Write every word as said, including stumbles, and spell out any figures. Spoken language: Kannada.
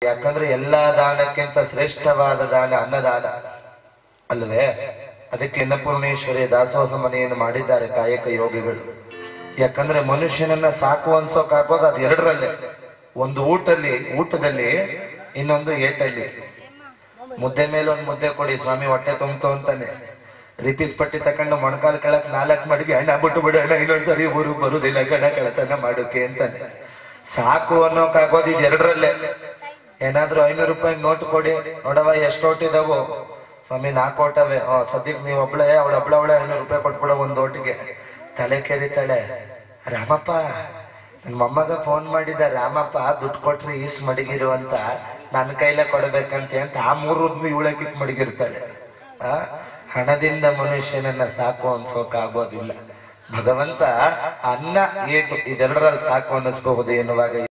ಯಾಕಂದ್ರೆ ಎಲ್ಲಾ ದಾನಕ್ಕಿಂತ ಶ್ರೇಷ್ಠವಾದ ದಾನ ಅನ್ನದಾನ ಅಲ್ವೇ? ಅದಕ್ಕೆ ಅನ್ನಪೂರ್ಣೇಶ್ವರಿ ದಾಸೋಹ ಮನೆಯನ್ನು ಮಾಡಿದ್ದಾರೆ ಕಾಯಕ ಯೋಗಿಗಳು. ಯಾಕಂದ್ರೆ ಮನುಷ್ಯನನ್ನ ಸಾಕು ಅನ್ಸೋಕಾಗೋದು ಅದು ಎರಡರಲ್ಲೇ, ಒಂದು ಊಟಲ್ಲಿ ಊಟದಲ್ಲಿ, ಇನ್ನೊಂದು ಏಟಲ್ಲಿ. ಮುದ್ದೆ ಮೇಲೆ ಒಂದ್ ಮುದ್ದೆ ಕೊಡಿ ಸ್ವಾಮಿ ಹೊಟ್ಟೆ ತುಂಬ್ತು ಅಂತಾನೆ, ರಿಪೀಸ್ ಪಟ್ಟಿ ತಕೊಂಡು ಮೊಣಕಾಲ್ ಕೆಳಕ್ ನಾಲ್ಕ್ ಮಡಿಗೆ ಹಣ ಬಿಟ್ಟು ಬಿಡೋಣ, ಇನ್ನೊಂದ್ಸರಿ ಊರು ಬರುದಿಲ್ಲ ಗಣ ಕೆಳತನ ಮಾಡೋಕೆ ಅಂತಾನೆ. ಸಾಕು ಅನ್ನೋಕಾಗೋದು ಇದು ಎರಡರಲ್ಲೇ. ಏನಾದ್ರು ಐನೂರು ರೂಪಾಯಿ ನೋಟ್ ಕೊಡಿ, ನೋಡವ ಎಷ್ಟು ಓಟಿದಾವು ಸ್ವಾಮಿ, ನಾಲ್ಕು ಓಟವೆ. ಹ ಸದ್ಯಕ್ ನೀವ್ ಒಬ್ಳೆ, ಅವಳ ಒಬ್ಳ ಅವಳೆ ಐನೂರು ರೂಪಾಯಿ ಕೊಟ್ಬಿಡೋ ಒಂದ್ ಓಟಿಗೆ. ತಲೆ ಕೆರಿತಾಳೆ, ರಾಮಪ್ಪ ನನ್ ಮೊಮ್ಮಗ ಫೋನ್ ಮಾಡಿದ, ರಾಮಪ್ಪ ದುಡ್ಡು ಕೊಟ್ರಿ ಈಸ್ ಮಡಗಿರು ಅಂತ, ನನ್ನ ಕೈಲೇ ಕೊಡ್ಬೇಕಂತೆ ಅಂತ ಆ ಮೂರು ಇವಳೆ ಕಿಕ್ ಮಡಗಿರ್ತಾಳೆ. ಆ ಹಣದಿಂದ ಮನುಷ್ಯನನ್ನ ಸಾಕು ಅನ್ಸೋಕ್ ಆಗೋದಿಲ್ಲ. ಭಗವಂತ ಅನ್ನ ಏಟು ಇದೆರಡರಲ್ಲಿ ಸಾಕು ಅನ್ನಿಸ್ಬಹುದು ಎನ್ನುವಾಗ